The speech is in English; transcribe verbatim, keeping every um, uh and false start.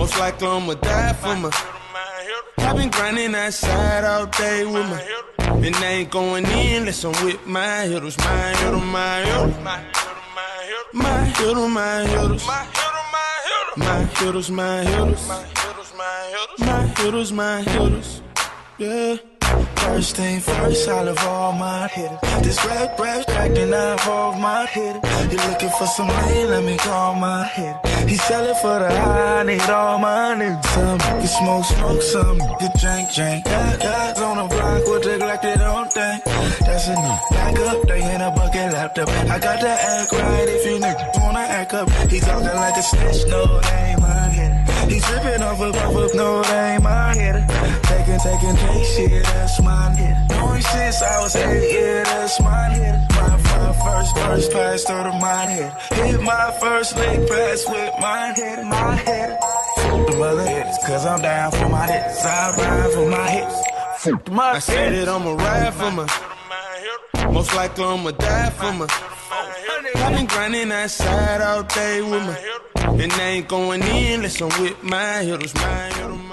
Most likely I'ma die for my. I've been grinding that side all day with my. And I ain't going in unless I'm with my hitters, my hitters, my hitters. My hitters, my hitters. My hitters, my hitters. My hitters, my hitters. Yeah. First thing first, I love all my hitters. This rap, rap, acting I involve my hitter. You looking for some money, let me call my hitter. He sellin' for the high, I need all my niggas. Some you smoke, smoke, some you drink, drink. Got guys on the block with the Glock, they don't think. That's a new back up, they in a bucket laptop. I got to act right if you niggas wanna act up. He talking like a snitch, no, they ain't my hitter. He tripping off a puff up, no, they ain't my hitter. Taking, taking, take shit, that's my hitter. Knowing since I was eight, yeah, that's my hitter. My, my first, first pass through the my hitter. Hit my first leg pass with my hitter, my hitter. Fuck the mother hitters, cause I'm down for my hits. I ride for my hits. Fuck the mother I said that I'ma ride for my. Most likely I'ma die for my. I've been grinding that side all day with my. And I ain't going in unless I'm with my hitters, my hitters, my